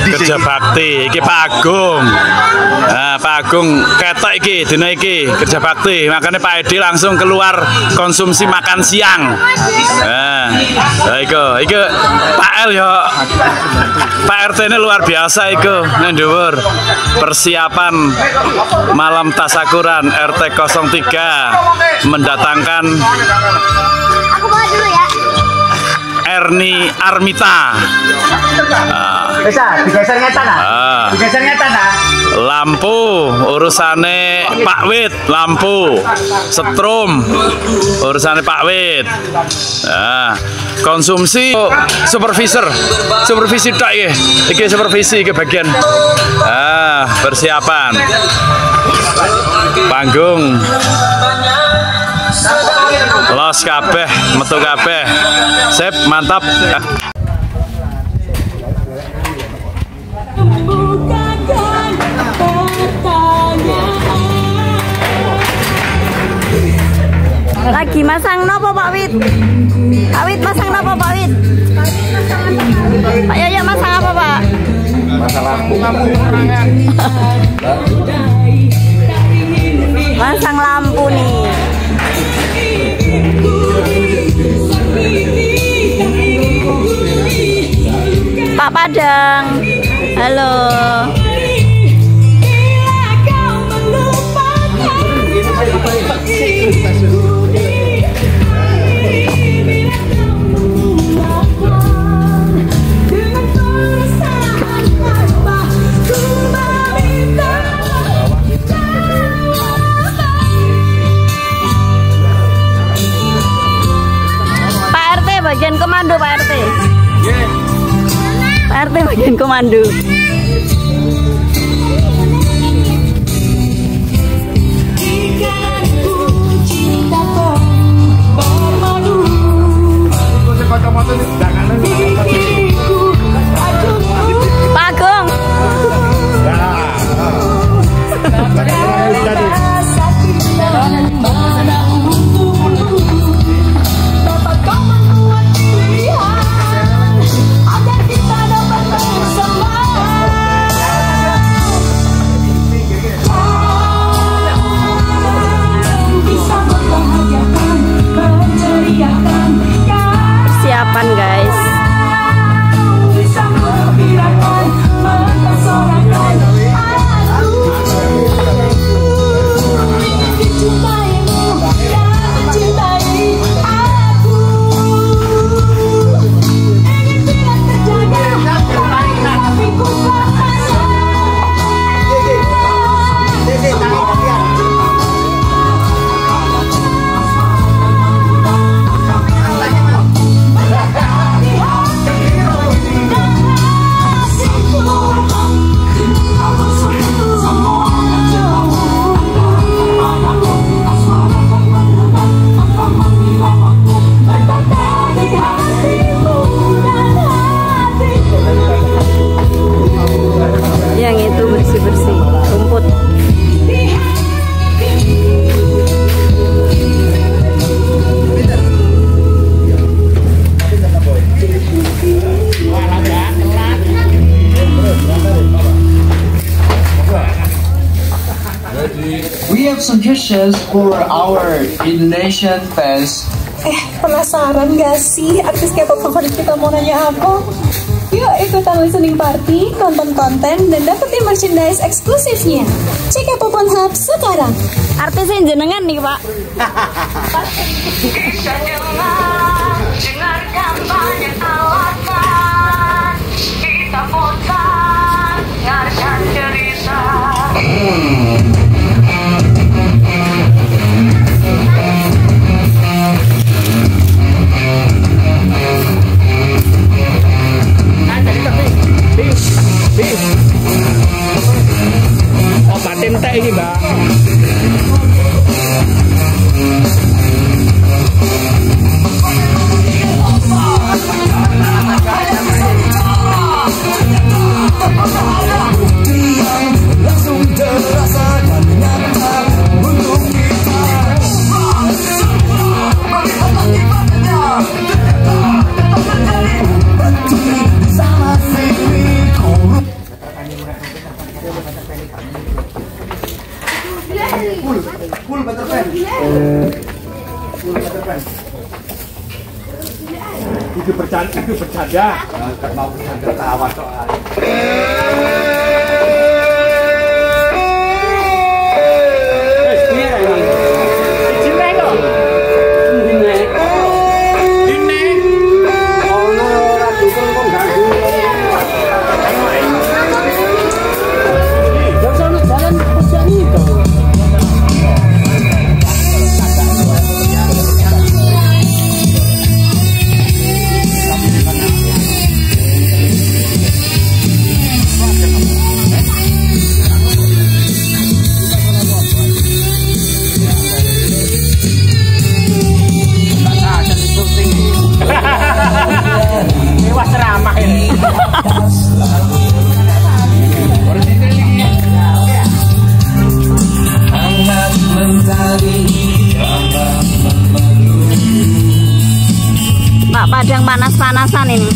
kerja bakti iki Pak Agung. Nah, Pak Agung ketok iki dina iki kerja bakti, makanya Pak Edi langsung keluar konsumsi makan siang. Nah, iku Pak El yo. Pak RT ini luar biasa iku nang dhuwur. Persiapan malam tasakuran RT 03 mendatangkan Aku bawa dulu ya. Erni Armita. Bisa digeser ngeten ah. Digeser ngeten ah. Lampu urusane Pak Wit, lampu setrum urusane Pak Wit. Nah, konsumsi supervisi tok iki supervisi ke bagian persiapan panggung los kabeh metu kabeh sip mantap. Lagi masang nopo Pak Wit? Pak Wit masang nopo Pak Wit? Pak Yoyo masang apa Pak? Masang lampu. Masang lampu nih. Pak Padang, halo. Bagian komando Pak RT. Pak RT bagian komando. Pak Agung. Persiapan guys. We have suggestions for our Indonesian fans. Penasaran gak sih artis K-pop favorit kita mau nanya apa? Yuk ikutan listening party, nonton konten, dan dapetin merchandise eksklusifnya. Cek K-pop Hub sekarang. Artisnya jenengan nih Pak. Dengarkan banyak alasan, kita bosan, dengarkan cerita. Obatin teh ini Mbak. Itu bercanda. Enggak mau bercanda tawa soal. Pak Padang panas-panasan ini.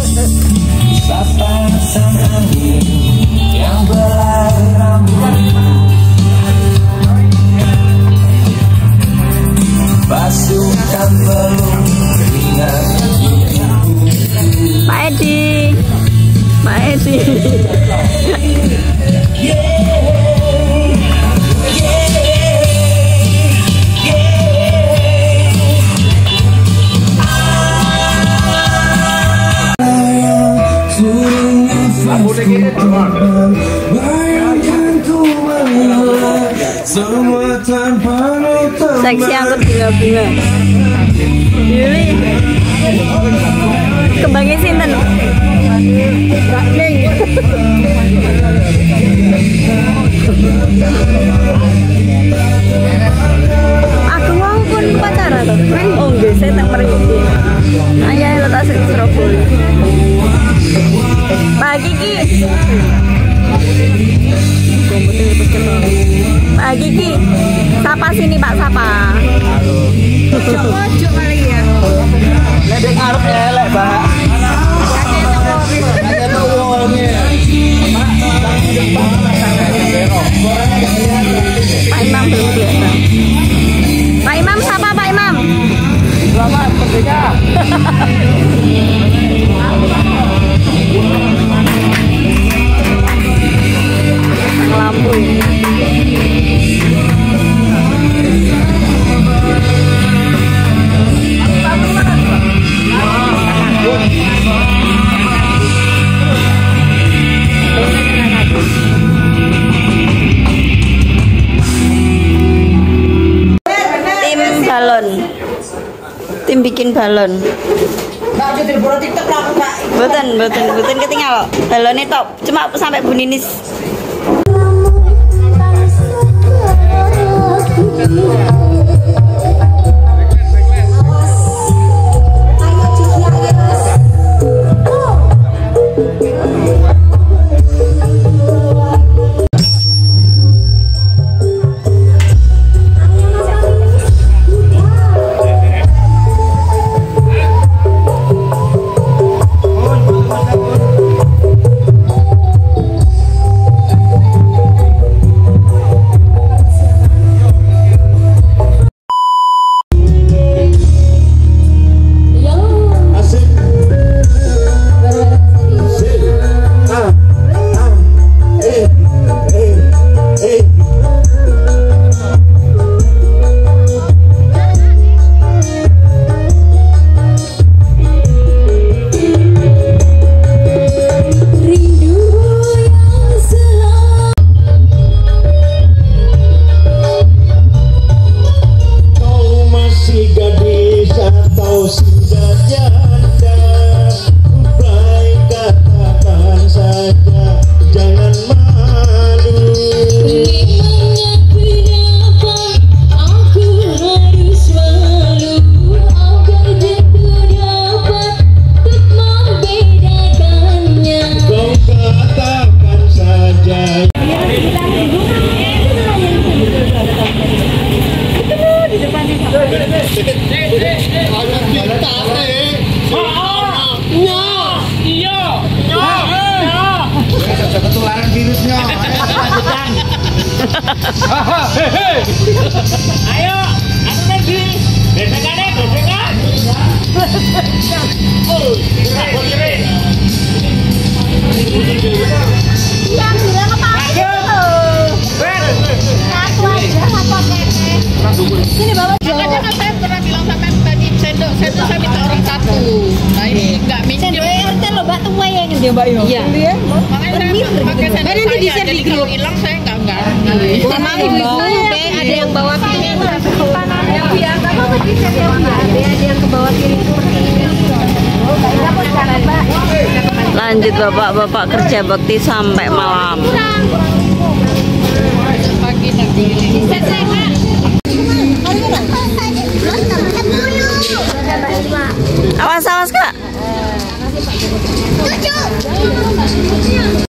Pak Edi, Pak Edi. Seksi angkut bunga-bunga. Yuli. Kembangnya sinten? Aku mau pun pacara tuh. Oh nggih, saya tak merinci. Ayah letak sing Surabaya. Pak Kiki. Pak Kiki, sapa sini Pak, sapa. Coba kali ya. Ledek ngarep elek, Pak. Ada towongnya. Pak Imam belum kelihatan. Pak Imam sapa Pak Imam? Selamat merdeka. Lampu tim balon, tim bikin balon. Boten ketinggal. Balonnya top, cuma sampai Bu Ninis. Ayo, aku lagi. Besekan. Yang bilang apa? Satu aja, satu keke. Sini bawa. Makanya kan saya pernah bilang sampai tadi sendok saya minta orang satu. Nah ini nggak minjem. RT lo batu wayang dia Mbak Yo. Iya. Makanya saya pakai sendok nanti di share di grup. Hilang saya nggak. Sama ibu ada yang bawa piring. Yang biasa apa di share yang ada yang ke bawah piring seperti ini. Lanjut bapak-bapak kerja bakti sampai malam. Pagi nanti. Awas